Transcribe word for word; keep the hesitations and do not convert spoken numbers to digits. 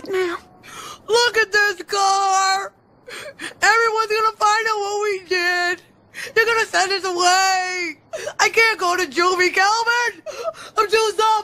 now. Look at this car! Everyone's gonna find out what we did! They're gonna send us away! I can't go to juvie, Calvin! I'm too sorry!